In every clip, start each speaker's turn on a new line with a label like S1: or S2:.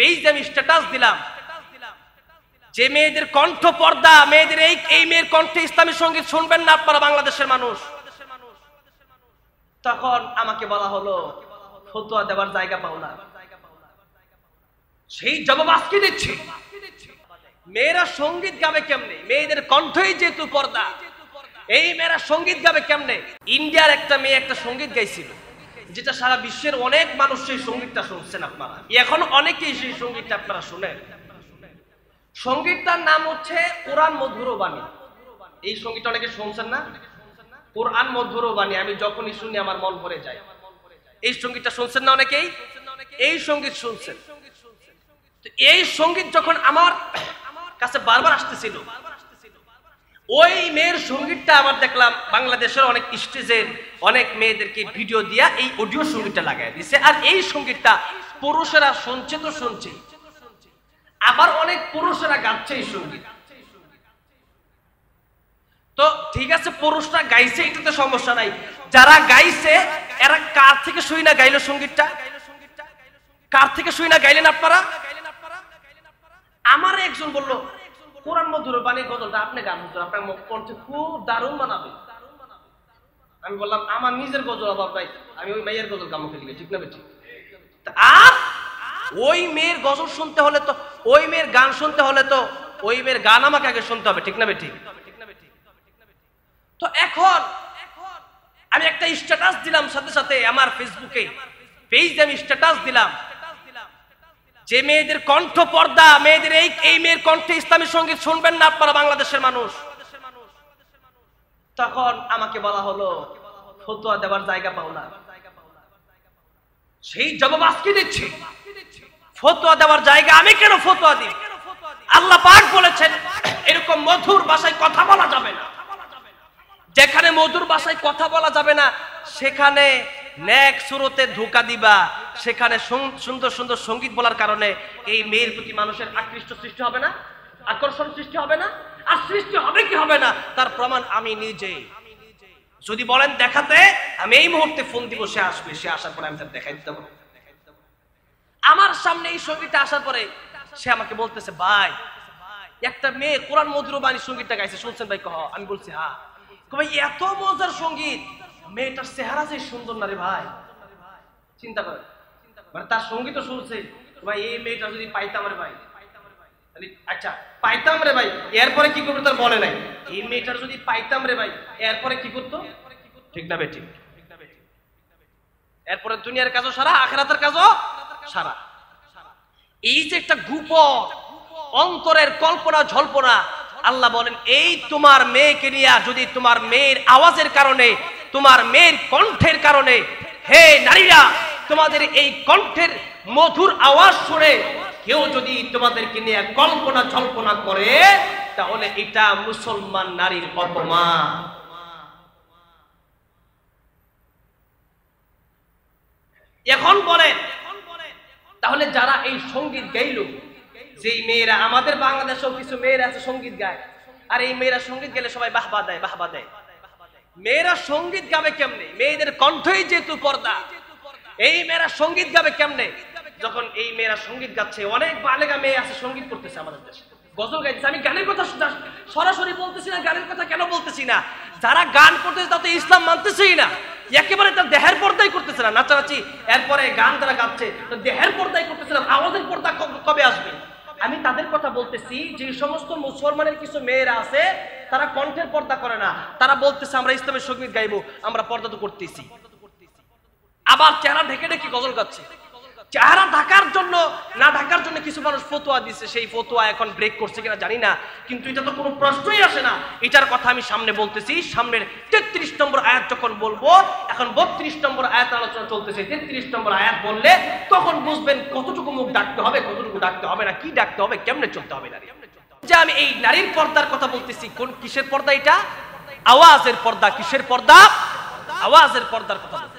S1: পেজে আমি স্ট্যাটাস দিলাম যে মেয়েদের কণ্ঠ পর্দা, মেয়েদের এই মেয়ের কণ্ঠে ইসলামী সঙ্গীত শুনবেন না আপনারা বাংলাদেশের মানুষ। তখন আমাকে বলা হলো ফতোয়া দেওয়ার জায়গা পাও না। সেই জবাব আজকে দিচ্ছি। মেয়েরা সঙ্গীত গাবে কেমনে? মেয়েদের কণ্ঠই যেহেতু পর্দা, এই মেয়েরা সঙ্গীত গাবে কেমনে? ইন্ডিয়ার একটা মেয়ে একটা সঙ্গীত গাইছিল, যেটা সারা বিশ্বের অনেক মানুষ সেই সঙ্গীতটা শুনছেন আপনারা, এখন অনেকেই সেই সঙ্গীতটা আপনারা শুনেন। সঙ্গীতটার নাম হচ্ছে কোরআন মধুর বাণী। এই সঙ্গীতটা অনেকে শুনছেন না? কোরআন মধুর বাণী, আমি যখনই শুনি আমার মন ভরে যায়। এই সঙ্গীতটা শুনছেন না অনেকেই? এই সঙ্গীত শুনছেন। তো এই সঙ্গীত যখন আমার কাছে বারবার আসতেছিল, ওই মেয়ের সঙ্গীতটা আবার দেখলাম বাংলাদেশের অনেক স্টেজের অনেক মেয়েদেরকে ভিডিও দিয়া এই অডিও সঙ্গীতটা লাগাই দিছে। আর এই সঙ্গীতটা পুরুষেরা শুনছে তো শুনছে, আবার অনেক পুরুষেরা গাচ্ছে এই সঙ্গীত। তো ঠিক আছে, পুরুষরা গাইছে, এটাতে সমস্যা নাই। যারা গাইছে এরা কার থেকে শুই না গাইলো সঙ্গীতটা? কার থেকে শুই না গাইলেন আপনারা? আমার একজন বলল কোরআন মধুর বাণী গজলটা আপনি গান, আপনার কণ্ঠে খুব দারুণ মানাবে। আমি বললাম আমার নিজের গজল আবার ভাই, আমি ওই মেয়ের গজল গামকে লিখে, ঠিক না বেঠিক? আর ওই মেয়ের গজল শুনতে হলে তো, ওই মেয়ের গান শুনতে হলে তো ওই মেয়ের গান আমাকে আগে শুনতে হবে, ঠিক না বেঠিক? তো এখন আমি একটা স্ট্যাটাস দিলাম, সাথে সাথে আমার ফেসবুকে পেজে আমি স্ট্যাটাস দিলাম যে মেয়েদের কণ্ঠ পর্দা, মেয়েদের এই মেয়ের কণ্ঠে ইসলামী সঙ্গীত শুনবেন না আপনারা বাংলাদেশের মানুষ। তখন আমাকে বলা হলো ফতোয়া দেওয়ার জায়গা পাও না। সেই জবাব আজকে দিচ্ছি। ফতোয়া দেওয়ার জায়গা আমি কেন ফতোয়া দিই? আল্লাহ পাক বলেছেন এরকম মধুর ভাষায় কথা বলা যাবে না। যেখানে মধুর ভাষায় কথা বলা যাবে না সেখানে নেক সুরতে ধোঁকা দিবা, সেখানে সুন্দর সুন্দর সঙ্গীত বলার কারণে এই মেয়ের প্রতি মানুষের আকৃষ্ট সৃষ্টি হবে না, আকর্ষণ সৃষ্টি হবে না। আর সৃষ্টি হবে কি হবে না তার প্রমাণ আমি নিজে। যদি বলেন দেখাতে, আমি এই মুহূর্তে ফোন দিব, সে আসবে, সে আসার পরে আমি তার দেখাই দিতে পারবো। আমার সামনে এই সঙ্গীতটা আসার পরে সে আমাকে বলতেছে ভাই একটা মেয়ে কোরআন মধুর বাণী সঙ্গীতটা গাইছে, শুনছেন ভাই? কহ। আমি বলছি হ্যাঁ। ভাই এত মজার সঙ্গীত, মেয়েটার চেহারা যে সুন্দর না রে ভাই, চিন্তা করে, মানে তার সঙ্গীত শুনছে ভাই, এই মেয়েটা যদি পাইতাম রে ভাই, আচ্ছা পাইতাম রে ভাই, এরপরে কি করবো তার বলে নাই। এই মেয়েটার যদি পাইতাম রে ভাই, এরপরে কি করতো? ঠিক না বেঠিক? এরপরে দুনিয়ার কাজও সারা, আখিরাতের কাজও সারা। এই যে একটা গোপন অন্তরের কল্পনা ঝল্পনা, আল্লাহ বলেন এই তোমার মেয়েকে নিয়ে যদি তোমার মেয়ের আওয়াজের কারণে, তোমার মেয়ের কণ্ঠের কারণে, হে নারীরা, তোমাদের এই কণ্ঠের মধুর আওয়াজ শুনে কেউ যদি তোমাদেরকে নিয়ে কল্পনা ঝল্পনা করে, তাহলে এটা মুসলমান নারীর অপমান। এখন বলেন তাহলে যারা এই সঙ্গীত গাইল, যেই মেয়েরা, আমাদের বাংলাদেশেও কিছু মেয়েরা আছে সঙ্গীত গায়, আর এই মেয়েরা সঙ্গীত গেলে সবাই বাহবা দেয়, বাহবা দেয়। মেয়েরা সঙ্গীত গাবে কেমনে? মেয়েদের কণ্ঠই যেহেতু পর্দা, এই মেয়েরা সঙ্গীত গাবে কেমনে? যখন এই মেয়েরা সঙ্গীত গাচ্ছে, অনেক বালেগা মেয়ে আছে সঙ্গীত করতেছে আমাদের দেশে, গজল গাইতেছে। আমি গানের কথা সরাসরি বলতেছি না, গানের কথা কেন বলতেছি না, যারা গান করতেছে তাতে ইসলাম মানতেছেই না, একেবারে তার দেহের পর্দাই করতেছে না, নাচানাচি, এরপরে গান তারা গাচ্ছে, দেহের পর্দাই করতেছে না, আওয়াজের পর্দা কবে আসবে? আমি তাদের কথা বলতেছি যে সমস্ত মুসলমানের কিছু মেয়েরা আছে তারা কণ্ঠের পর্দা করে না, তারা বলতেছে আমরা ইসলামের সঙ্গীত গাইবো, আমরা পর্দা তো করতেছি, আবার চেহারা ঢেকে ঢেকে গজল গাচ্ছে। চেহারা ঢাকার জন্য, না ঢাকার জন্য কিছু মানুষ ফতোয়া দিচ্ছে, সেই ফতোয়া এখন ব্রেক করছে কিনা জানি না, কিন্তু এটা তো কোনো প্রশ্নই আসে না। এটার কথা আমি সামনে বলতেছি, সামনের 33 নম্বর আয়াত যখন বলবো, এখন 32 নম্বর আয়াত আলোচনা চলতেছে। 33 নম্বর আয়াত বললে তখন বুঝবেন কতটুকু মুখ ডাকতে হবে, কতটুকু ডাকতে হবে না, কি ডাকতে হবে, কেমনে চলতে হবে নারী। যে আমি এই নারীর পর্দার কথা বলতেছি, কোন কিসের পর্দা? এটা আওয়াজের পর্দা। কিসের পর্দা? আওয়াজের পর্দার কথা বলতেছি।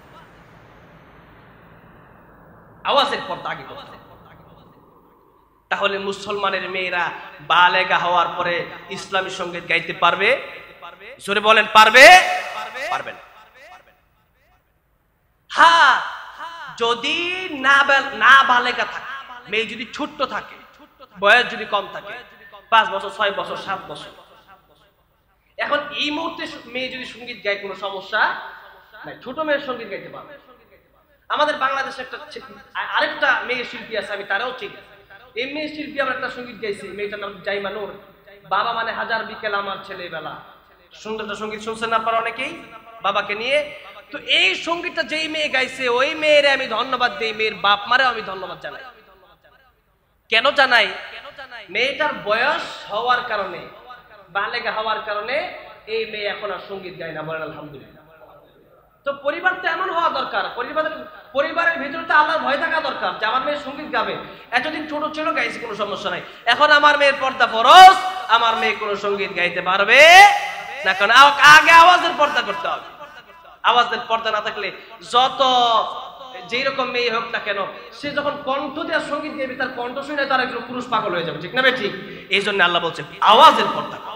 S1: আওয়াজের পর্দা আগে করতে। তাহলে মুসলমানের মেয়েরা বালেগা হওয়ার পরে ইসলামী সঙ্গীত গাইতে পারবে? জোরে বলেন পারবে? পারবে না। হ্যাঁ, যদি না বালেগা থাকে, মেয়ে যদি ছোট্ট থাকে, বয়স যদি কম থাকে, 5 বছর 6 বছর 7 বছর, এখন এই মুহূর্তে মেয়ে যদি সঙ্গীত গায় কোনো সমস্যা নাই, ছোট মেয়ের সঙ্গীত গাইতে পারবে। আমাদের বাংলাদেশে একটা আরেকটা মেয়ে শিল্পী আছে, আমি তারাও চিনি। এই মেয়ে শিল্পী আমরা একটা সঙ্গীত গাইছি, মেয়েটার নাম জাইমা নূর। বাবা মানে হাজার বিকেল আমার ছেলেবেলা, সুন্দর একটা সঙ্গীত শুনছেন না আপনারা অনেকেই বাবাকে নিয়ে। তো এই সঙ্গীতটা যেই মেয়ে গাইছে ওই মেয়েরে আমি ধন্যবাদ দিই, মেয়ের বাপ মারেও আমি ধন্যবাদ জানাই। কেন জানাই? মেয়েটার বয়স হওয়ার কারণে, বালেগা হওয়ার কারণে এই মেয়ে এখন আর সঙ্গীত গায় না, বলেন আলহামদুলিল্লাহ। তো পরিবার তো এমন হওয়া দরকার, পরিবারের ভিতরে তো আল্লাহর ভয় থাকা দরকার যে আমার মেয়ে সঙ্গীত গাবে। এতদিন ছোট ছিল গাইছে, কোনো সমস্যা নাই, এখন আমার মেয়ের পর্দা ফরজ, আমার মেয়ে কোনো সঙ্গীত গাইতে পারবে না, কারণ আগে আওয়াজের পর্দা করতে হবে। আওয়াজের পর্দা না থাকলে যত যেই রকম মেয়ে হোক না কেন, সে যখন কণ্ঠ দেওয়ার সঙ্গীত গাইবে তার কণ্ঠ শুনে তার একজন পুরুষ পাগল হয়ে যাবে, ঠিক না ভাই? ঠিক। এই জন্য আল্লাহ বলছেন আওয়াজের পর্দা।